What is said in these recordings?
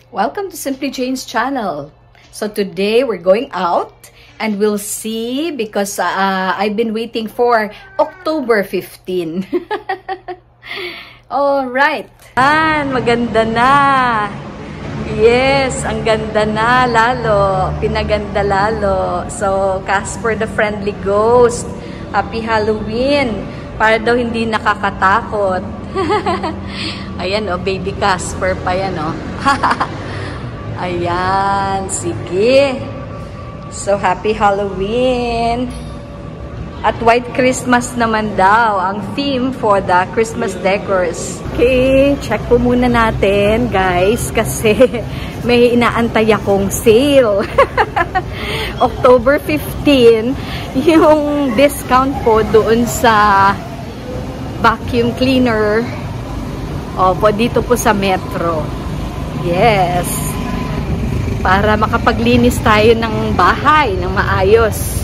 Welcome to Simply Jane's channel. So today we're going out and we'll see because I've been waiting for October 15. Alright. Maganda na. Yes, ang ganda na lalo. Pinaganda lalo. So, Casper the Friendly Ghost. Happy Halloween. Para daw hindi nakakatakot. Ayan o, baby Casper pa yan o. Ayan, sige. So, happy Halloween. At White Christmas naman daw ang theme for the Christmas decors. Okay, check po muna natin guys kasi may inaantay akong sale. October 15, yung discount po doon sa vacuum cleaner. Opo, dito po sa Metro. Yes. Para makapaglinis tayo ng bahay ng maayos.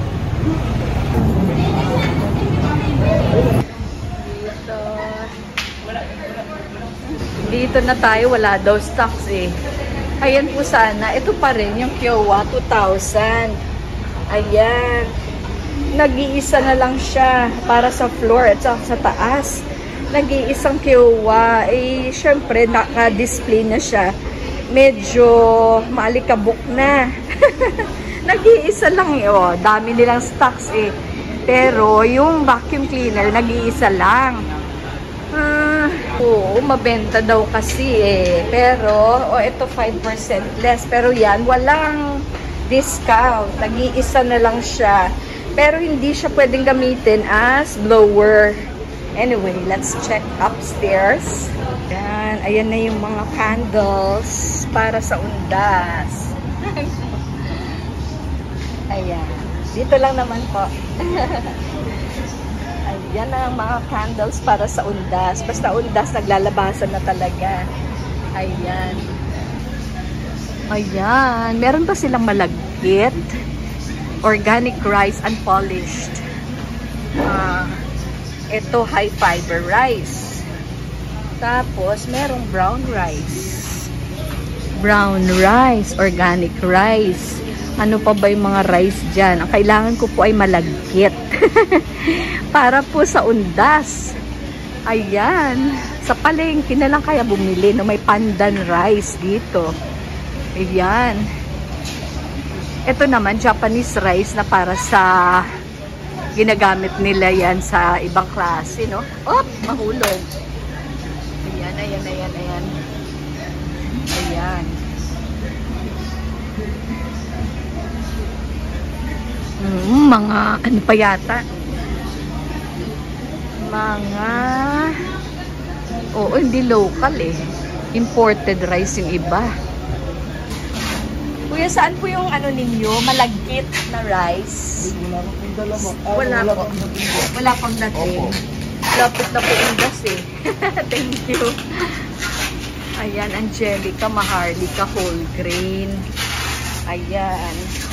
Dito na tayo, wala daw stocks eh. Ayan po sana, ito pa rin yung Kiowa 2000. Ayan. Nag-iisa na lang siya para sa floor at sa taas. Nag-iisang Kiowa. Eh, syempre, naka-display na siya. Medyo maalikabok na. Nag-iisa lang eh. Oh, dami nilang stocks eh. Pero, yung vacuum cleaner, nag-iisa lang. Oo, mabenta daw kasi eh. Pero, ito 5% less. Pero yan, walang discount. Nag-iisa na lang siya. Pero hindi siya pwedeng gamitin as blower. Anyway, let's check upstairs. Yan, ayan na yung mga candles para sa undas. Ayan. Dito lang naman po. Ayan na ang mga candles para sa undas. Basta undas, naglalabasan na talaga. Ayan. Ayan. Meron pa silang malagkit. Organic rice, unpolished. Ito, high fiber rice. Tapos, merong brown rice. Brown rice, organic rice. Ano pa ba yung mga rice dyan? Ang kailangan ko po ay malagkit. Para po sa undas. Ayan. Sa palengke na lang kaya bumili. No? May pandan rice dito. Ayan. Ito naman, Japanese rice na para sa ginagamit nila yan sa ibang klase, no? Oh, mahulog. Ayan, ayan, ayan, ayan. Ayan. Mga, ano pa yata? Mga, hindi local eh. Imported rice yung iba. Kuya, saan po yung ano ninyo? Malagkit na rice? Wala po. Wala pang dating. Lapit na po undas eh. Thank you. Ayan, Angelica, Maharlika, whole grain. Ayan.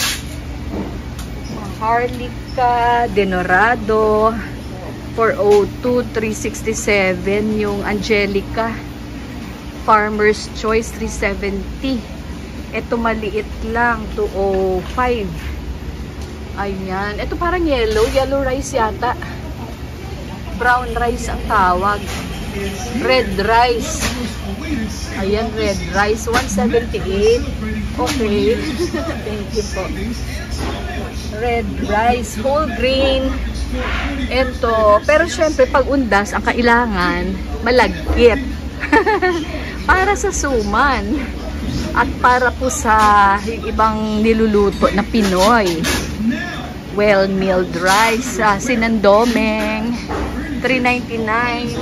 Maharlika, Denorado, 402, 367. Yung Angelica, Farmer's Choice, 370. Ito maliit lang, 205. Ayan. Ito parang yellow rice yata. Brown rice ang tawag. Red rice. Ayan, red rice, 178. Okay. Thank you po. Red rice, whole grain. Ito. Pero syempre, pag undas, ang kailangan, malagkit. Para sa suman. At para po sa ibang niluluto na Pinoy. Well-milled rice, sinandomeng, 399.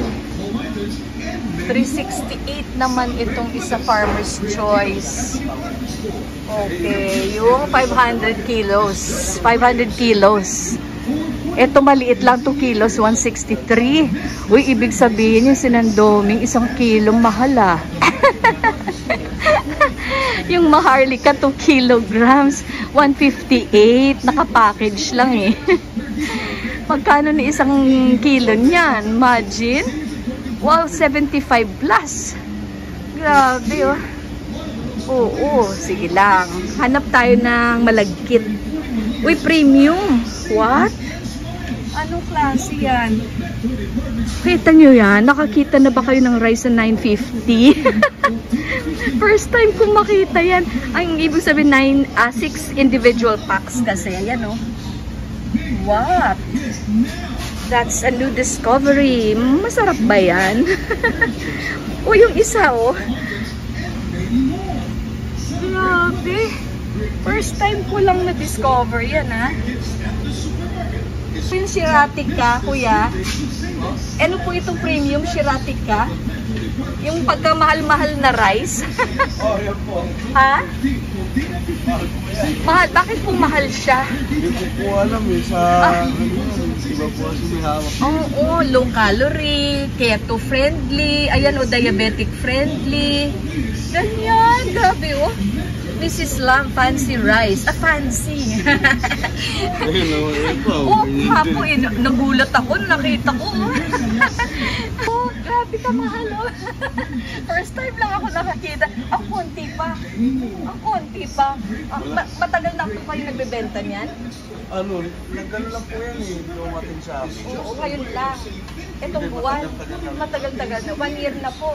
368 naman itong isa Farmer's Choice. Okay, yung 500 kilos. 500 kilos. Ito maliit lang, 2 kilos, 163. Uy, ibig sabihin yung sinandomeng 1 kilong mahal ah. Yung Maharlika 2 kilograms, 158. Nakapackage lang eh. Magkano ni 1 kilo niyan? Imagine. Wow, 75 plus. Grabe oh. Oo, sige lang. Hanap tayo ng malagkit. Uy, premium. What? Anong klase yan? Kita nyo yan? Nakakita na ba kayo ng rice na 950? First time kong makita yan. Ang ibig sabihin, 6 individual packs kasi. Ayan, oh. What? That's a new discovery. Masarap ba yan? O, yung isa, oh. Grabe. First time ko lang na-discover yan, ha? Yung Shiratica, kuya. Ano po itong premium Shiratica? Yung pagkamahal-mahal na rice? Oh, yan po. Ha? Mahal. Bakit po mahal siya? Hindi ko po alam eh. Sa iba po kasi may hawak. Oo, low calorie, keto friendly, ayan o, diabetic friendly. Ganyan, grabe o. Mrs. Lam, fancy rice. Ah, fancy. Oo, nga po eh. Nagulat ako, nakita ko. Oh, grabe ka mahal o. First time lang ako nakakita. Ang konti pa. Ang konti pa. Matagal na po kayo nagbebenta niyan? Ano, nagano lang po yan eh. Dumating sa akin. Oo, ngayon lang. Itong buwan, matagal-tagal na. 1 year na po.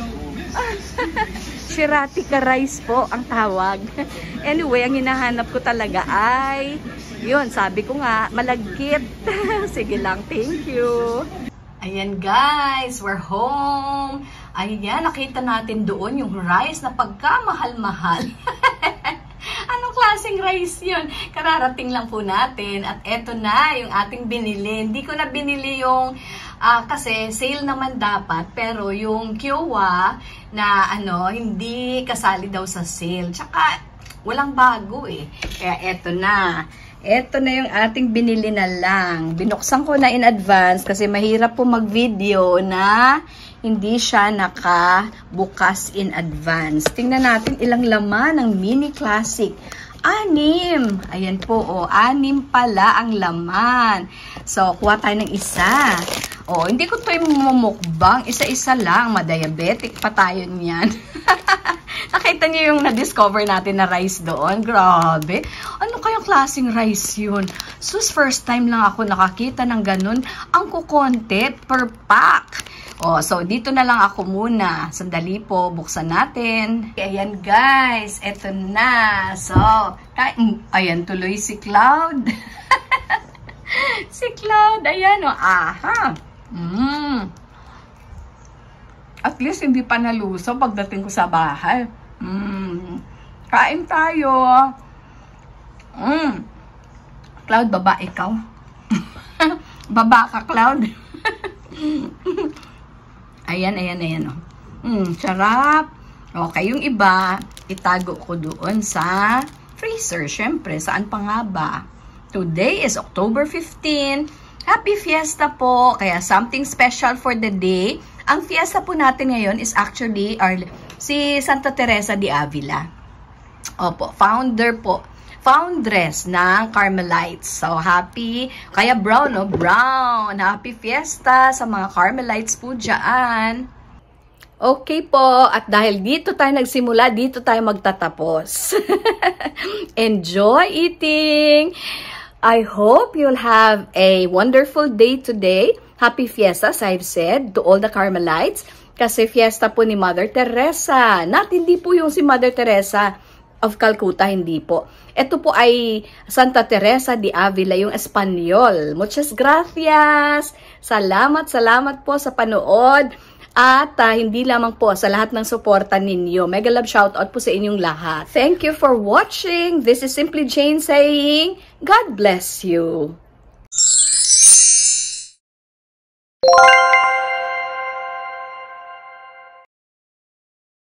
Shiratica rice po ang tawag. Anyway, ang hinahanap ko talaga ay, yun, sabi ko nga, malagkit. Sige lang, thank you. Ayan guys, we're home. Ayan, nakita natin doon yung rice na pagkamahal-mahal. Anong klaseng rice yun? Kararating lang po natin. At eto na yung ating binili. Hindi ko na binili yung, kasi sale naman dapat. Pero yung Kiowa na hindi kasali daw sa sale. Tsaka walang bago eh. Kaya eto na. Eto na yung ating binili na lang. Binuksan ko na in advance kasi mahirap po mag-video na hindi siya nakabukas in advance. Tingnan natin ilang laman ng mini classic. 6. Ayan po, 6 pala ang laman. So, kuha tayo ng isa. Hindi ko ito mumukbang. Isa-isa lang. Madiabetic pa tayo niyan. Nakita niyo yung na-discover natin na rice doon? Grabe. Ano kayang klaseng rice yun? Sus, first time lang ako nakakita ng ganun. Ang kukonte per pack. So dito na lang ako muna. Sandali po, buksan natin. Ayan guys, eto na. So, ayan tuloy si Cloud. Si Cloud, ayan o. Aha. At least hindi pa naluso pagdating ko sa bahay. Kain tayo. Cloud, baba ikaw. Baba ka, Cloud. Ayan. Sarap. Okay, yung iba, itago ko doon sa freezer. Siyempre, saan pa nga ba? Today is October 15. Happy Fiesta po. Kaya something special for the day. Ang fiesta po natin ngayon is actually si Santa Teresa de Avila. Opo, foundress ng Carmelites. So, happy. Kaya brown, brown. Happy Fiesta sa mga Carmelites po dyan. Okay po. At dahil dito tayo nagsimula, dito tayo magtatapos. Enjoy eating! I hope you'll have a wonderful day today. Happy Fiesta, as I've said, to all the Carmelites. Kasi fiesta po ni Mother Teresa. Hindi po yung si Mother Teresa of Calcutta, hindi po. Ito po ay Santa Teresa de Avila, yung Espanyol. Muchas gracias! Salamat po sa panood. At hindi lamang po sa lahat ng suporta ninyo. Mega love shoutout po sa inyong lahat. Thank you for watching. This is Simply Jane saying, God bless you.